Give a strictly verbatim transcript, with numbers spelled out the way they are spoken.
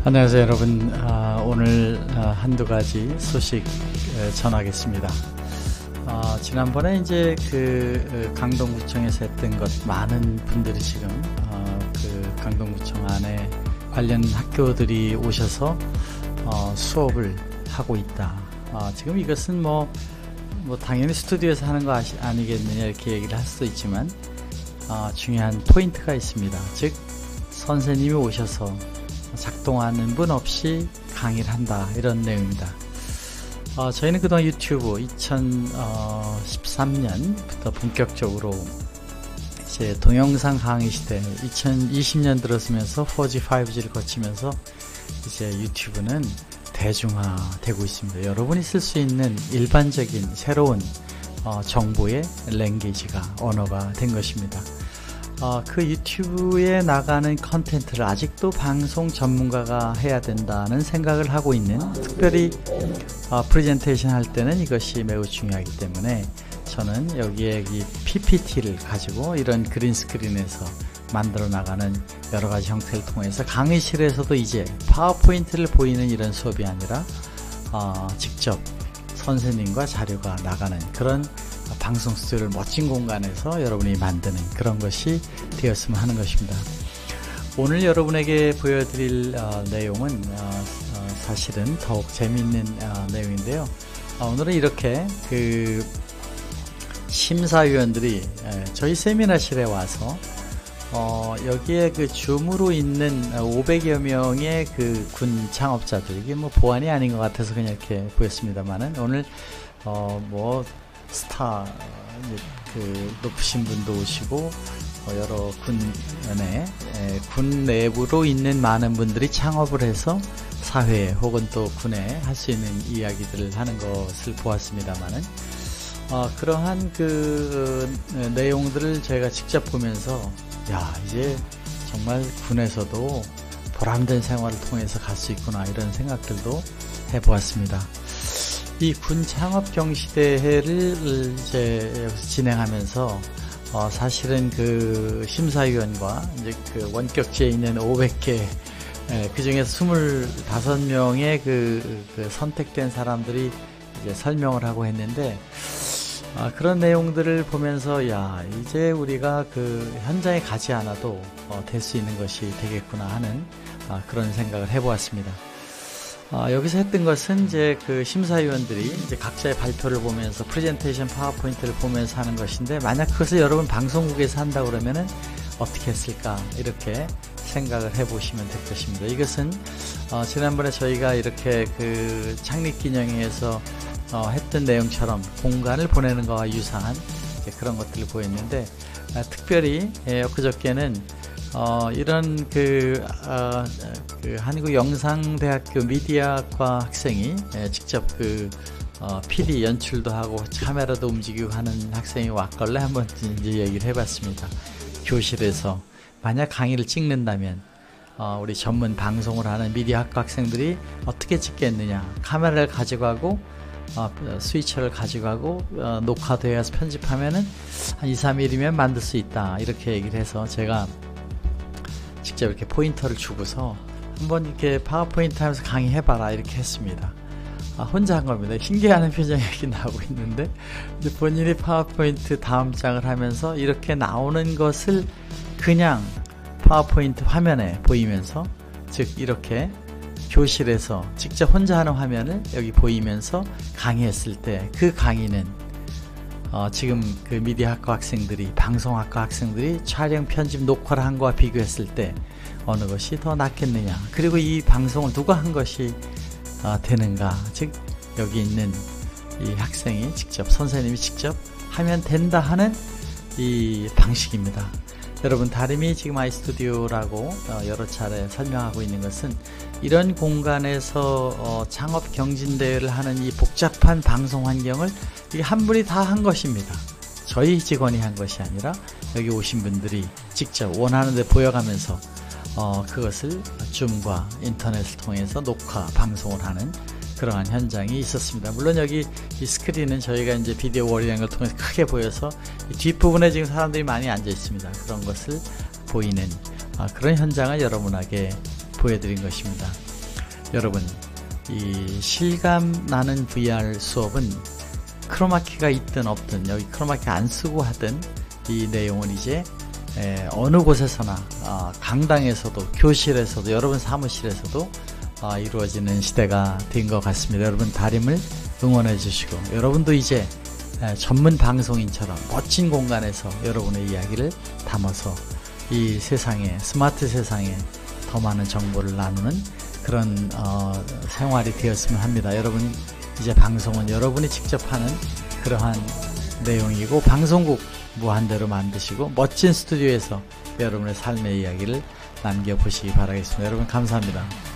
안녕하세요 여러분. 아, 오늘 아, 한두 가지 소식 에, 전하겠습니다. 아, 지난번에 이제 그 강동구청에서 했던 것 많은 분들이 지금 아, 그 강동구청 안에 관련 학교들이 오셔서 어, 수업을 하고 있다. 아, 지금 이것은 뭐, 뭐 당연히 스튜디오에서 하는 거 아시, 아니겠느냐 이렇게 얘기를 할 수도 있지만 아, 중요한 포인트가 있습니다. 즉 선생님이 오셔서 작동하는 분 없이 강의를 한다, 이런 내용입니다. 어, 저희는 그동안 유튜브 이천십삼 년부터 본격적으로 이제 동영상 강의 시대 이천이십 년 들어서면서 포지, 파이브지를 거치면서 이제 유튜브는 대중화되고 있습니다. 여러분이 쓸 수 있는 일반적인 새로운 어, 정보의 랭귀지가, 언어가 된 것입니다. 어, 그 유튜브에 나가는 컨텐츠를 아직도 방송 전문가가 해야 된다는 생각을 하고 있는, 특별히 어, 프레젠테이션 할 때는 이것이 매우 중요하기 때문에 저는 여기에 이 피피티를 가지고 이런 그린스크린에서 만들어 나가는 여러가지 형태를 통해서 강의실에서도 이제 파워포인트를 보이는 이런 수업이 아니라 어, 직접 선생님과 자료가 나가는 그런 방송 스튜디오를 멋진 공간에서 여러분이 만드는 그런 것이 되었으면 하는 것입니다. 오늘 여러분에게 보여드릴 어, 내용은 어, 어, 사실은 더욱 재미있는 어, 내용인데요. 어, 오늘은 이렇게 그 심사위원들이 에, 저희 세미나실에 와서 어, 여기에 그 줌으로 있는 오백여 명의 그 군 창업자들, 이게 뭐 보안이 아닌 것 같아서 그냥 이렇게 보였습니다만은 오늘 어, 뭐 스타 그 높으신 분도 오시고 여러 군에 군 내부로 있는 많은 분들이 창업을 해서 사회에 혹은 또 군에 할 수 있는 이야기들을 하는 것을 보았습니다만은 어, 그러한 그 내용들을 저희가 직접 보면서 야, 이제 정말 군에서도 보람된 생활을 통해서 갈 수 있구나, 이런 생각들도 해보았습니다. 이 군 창업 경시대회를 이제 진행하면서 어 사실은 그 심사위원과 이제 그 원격지에 있는 오백 개, 그 중에서 스물다섯 명의 그, 그 선택된 사람들이 이제 설명을 하고 했는데, 아, 그런 내용들을 보면서 야, 이제 우리가 그 현장에 가지 않아도 어, 될 수 있는 것이 되겠구나 하는 아, 그런 생각을 해보았습니다. 어, 여기서 했던 것은 이제 그 심사위원들이 이제 각자의 발표를 보면서 프레젠테이션 파워포인트를 보면서 하는 것인데, 만약 그것을 여러분 방송국에서 한다 그러면은 어떻게 했을까, 이렇게 생각을 해보시면 될 것입니다. 이것은 어, 지난번에 저희가 이렇게 그 창립기념회에서 어, 했던 내용처럼 공간을 보내는 것과 유사한 그런 것들을 보였는데, 아, 특별히 예, 엊그저께는 어, 이런 그, 어, 그 한국영상대학교 미디어과 학생이 예, 직접 그 어, 피디 연출도 하고 카메라도 움직이고 하는 학생이 왔걸래 한번 이제 얘기를 해봤습니다. 교실에서 만약 강의를 찍는다면 어, 우리 전문 방송을 하는 미디어학과 학생들이 어떻게 찍겠느냐, 카메라를 가지고 가고 어, 스위처를 가지고 가고 어, 녹화되어서 편집하면은 한 이, 삼 일이면 만들 수 있다, 이렇게 얘기를 해서 제가 직접 이렇게 포인터를 주고서 한번 이렇게 파워포인트 하면서 강의해봐라, 이렇게 했습니다. 아, 혼자 한 겁니다. 신기해하는 표정이 여기 나오고 있는데, 이제 본인이 파워포인트 다음 장을 하면서 이렇게 나오는 것을 그냥 파워포인트 화면에 보이면서, 즉 이렇게 교실에서 직접 혼자 하는 화면을 여기 보이면서 강의했을 때 그 강의는 어, 지금 그 미디어학과 학생들이, 방송학과 학생들이 촬영, 편집, 녹화를 한 거와 비교했을 때 어느 것이 더 낫겠느냐, 그리고 이 방송을 누가 한 것이 어, 되는가, 즉 여기 있는 이 학생이 직접, 선생님이 직접 하면 된다 하는 이 방식입니다. 여러분, 다름이 지금 아이스튜디오라고 어, 여러 차례 설명하고 있는 것은 이런 공간에서 어, 창업 경진대회를 하는 이 복잡한 방송 환경을 이게 한 분이 다 한 것입니다. 저희 직원이 한 것이 아니라 여기 오신 분들이 직접 원하는 데 보여가면서 어, 그것을 줌과 인터넷을 통해서 녹화, 방송을 하는 그러한 현장이 있었습니다. 물론 여기 이 스크린은 저희가 이제 비디오 월이라는 걸 통해서 크게 보여서 이 뒷부분에 지금 사람들이 많이 앉아 있습니다. 그런 것을 보이는 아, 그런 현장을 여러분에게 보여드린 것입니다. 여러분, 이 실감 나는 브이알 수업은 크로마키가 있든 없든, 여기 크로마키 안 쓰고 하든 이 내용은 이제 에, 어느 곳에서나 어, 강당에서도, 교실에서도, 여러분 사무실에서도 어, 이루어지는 시대가 된 것 같습니다. 여러분 다림을 응원해 주시고, 여러분도 이제 에, 전문 방송인처럼 멋진 공간에서 여러분의 이야기를 담아서 이 세상에, 스마트 세상에 더 많은 정보를 나누는 그런 어, 생활이 되었으면 합니다. 여러분, 이제 방송은 여러분이 직접 하는 그러한 내용이고, 방송국 무한대로 만드시고 멋진 스튜디오에서 여러분의 삶의 이야기를 남겨보시기 바라겠습니다. 여러분 감사합니다.